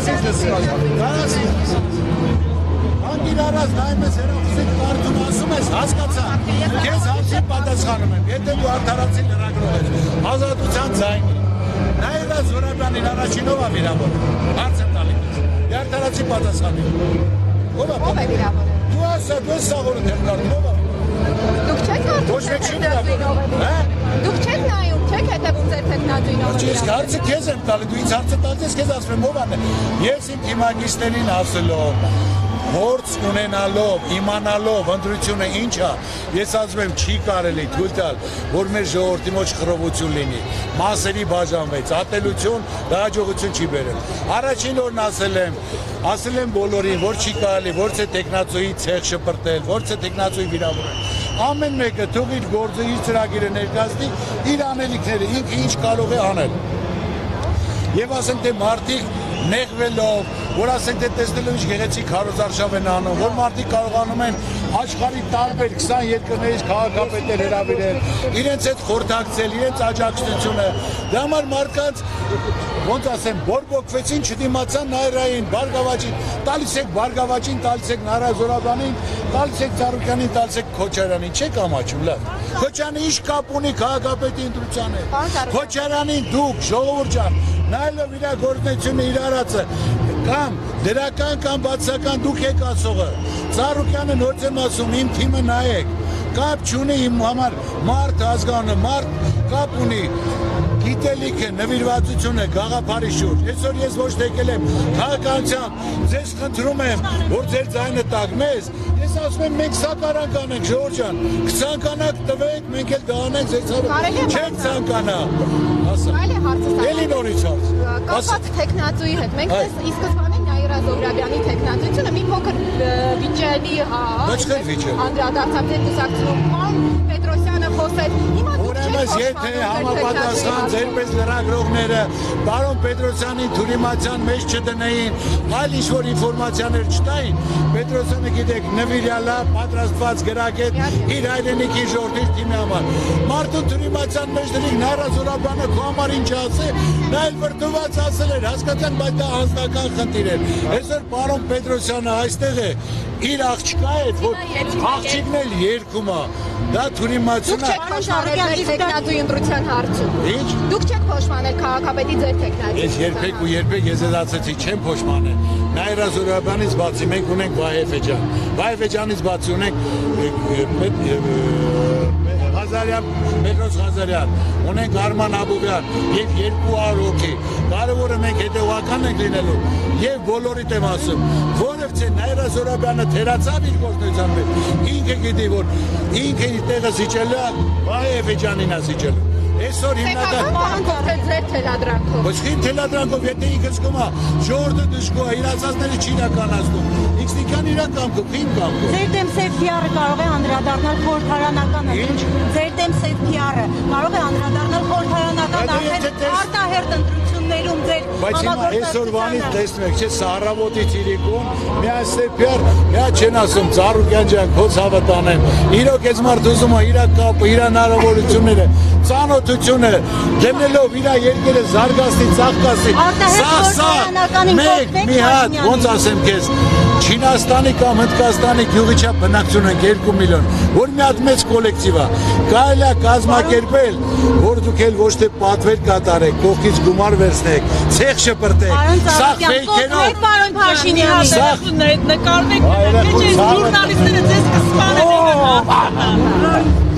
Անգիրարած նայում ես հերախոսի կարդում ասում ես, հասկացա, քեզ հարցին պատասխանում եմ, եթե դու արդարացի լրագրող ես, ազատության ձայնի, նայելա Զորաբյանին առաջինով է վիրավորել, հարց եմ տալի քեզ, արդարացի պատասխանի։ Ով է վիրավորել։ Դու ասա, դու ես սաղորդ եմ կարդում, ով է։ Դուք չեք Դուք չեք նայում, չեք հետևում ձեր թեկնածուինով։ Ես հարցը քեզ եմ տալի, դու ինձ հարցը տալիս ես, քեզ ասում եմ ով է։ Ես իմ թիմագիստերին ասելով, փորձ ունենալով, իմանալով ընտրությունը ինչ է, ես ասում եմ չի կարելի թույլ տալ, որ մեր ժողովրդի մեջ խռովություն լինի, մասերի բաժանվեց, ատելություն, հաջողություն չի բերել։ Առաջին օրն ասել եմ բոլորին, որ չի կարելի, որ չէ տեխնացուի ցեղ շպրտել, որ չէ տեխնացուի վիրավորել։ Ամեն մեկը թող իր գործը, իր ծրագիրը ներկայացնի, իր անելիքները, ինքը ինչ կարող է անել։ Եվ ասենք թե մարդիկ նեղվելով, որ ասենք թե տեսնելով ինչ գեղեցիկ քարոզարշավ են անում, որ մարդիկ կարողանում են աշխարհի տարբեր 20 երկրներից քաղաքապետեր հրավիրել, իրենց հետ խորհրդակցել, իրենց աջակցությունը, դրա համար մարդկանց ոնց ասեմ, բորբոքվեցին, չդիմացան Նայրային, Բարգավաճին, տալիս եք Բարգավաճին, տալիս եք Նայրա Զորաբյանին, տալիս եք Ծառուկյանին, տալիս եք Քոչարյանին, չեք ամաչում, լավ։ Քոչարյանը ինչ կապ ունի քաղաքապետի ընտրության հետ։ Քոչարյանին դուք, ժողովուրդ ջան, նայելով իր գործունեությունը իր արածը, կամ դրական կամ բացական դուք եք ասողը։ Ծառուկյանը նորից եմ ասում, իմ թիմը նայեք, կապ չունի իմ համար մարդ ազգանը, մարդ կապ ունի գիտելիքը, նվիրվածությունը, գաղափարի շուրջ։ Այսօր ես ոչ թե եկել եմ քաղաքականությամբ, ձեզ խնդրում եմ, որ ձեր ձայնը տաք մեզ, ես ասում եմ մենք սակարանք անենք, ժողովուրդ ջան, կցանկանաք տվեք, մենք էլ դա անենք, ձեզ չեք ցանկանա։ Էլի նորից հարց։ Կապված թեկնածուի հետ, մենք ի սկզբանե Նայրա Զոհրաբյանի թեկնածությունը մի փոքր վիճելի անդրադարձավ ձեր կուսակցություն, պարոն Պետրոսյանը խոսեց, հիմա դուք չեք եթե համապատասխան ձերպես լրագրողները պարոն Պետրոսյանին թյուրիմացիան մեջ չդնեին, այլ ինչ-որ ինֆորմացիաներ չտային, Պետրոսյանը գիտեք նվիրյալա, պատրաստված գրագետ իր հայրենիքի ժողովրդի թիմի համար։ Մարդուն թյուրիմացիան մեջ դնենք Նայրա Զոհրաբյանը քո համար ինչ ասել, նա էլ վրդոված ասել էր, հասկացան, բայց դա անձնական խնդիր էր։ Այսօր պարոն Պետրոսյանը այստեղ է, իր աղջկա հետ, որ աղջիկն էլ երգում է, դա թյուրիմացիան է։ Դուք չեք փոշմանել ձեր թեկնածուի ընտրության հարցում։ Ինչ։ Դուք չեք փոշմանել քաղաքապետի ձեր թեկնածուի։ Ես երբեք ու երբեք ես ասացի չեմ փոշմանել։ Նայրա Զոհրաբյանից բացի մենք ունենք Վահե Էջան։ Վահե Էջանից բացի ունենք Պետրոս Ղազարյան, ունենք Արման Աբովյան և 200 հոգի, կարևորը մենք հետևական ենք լինելու և բոլորիդ եմ ասում, որևէ Նայրա Զոհրաբյանը թերացավ իր գործունեության մեջ, ինքը գիտի, որ ինքը իր տեղը զիջելու է, Վահե Էջանին է զիջելու։ Այսօր հիմնական ձեր թելադրանքով։ Ոչ քին թելադրանքով, եթե ինքը զգում է, ժողովուրդը դժգոհ է, իրացածները չի իրականացնում։ Ինքնիկան իր կամքով, քին կամքով։ Ձեր դեմ սև PR-ը կարող է անդրադառնալ խորհրդարանական ընտրություն։ Ձեր դեմ սև PR-ը կարող է անդրադառնալ խորհրդարանական արտահերթ ընտրություններում ձեր համագործակցության։ Բայց այսօրվանից տեսնում եք, չէ, Սահարավոտից իրիկում, միայն սև PR, միա չեն ասում, Ծառուկյան ջան, քո ցավը տանեմ։ Իրոք այս մարդ ուզում է իր կապը, իր հնարավորությունները, ծանոթությունը դեմնելով իր երկերը զարգացնի, ծաղկացնի, մեկ մի հատ, ոնց ասեմ քեզ, Չինաստանի կամ Հնդկաստանի գյուղի չափ բնակչություն ենք 2 միլիոն, որ մի հատ մեծ կոլեկտիվ է, կարելի է կազմակերպել, որ դուք էլ ոչ թե պատվեր կատարեք, կողքից գումար վերցնեք, ցեղ շպրտեք, սա ֆեյքերով, պարոն Փաշինյանի նկարվեք, ժուրնալիստները ձեզ կսպանեն։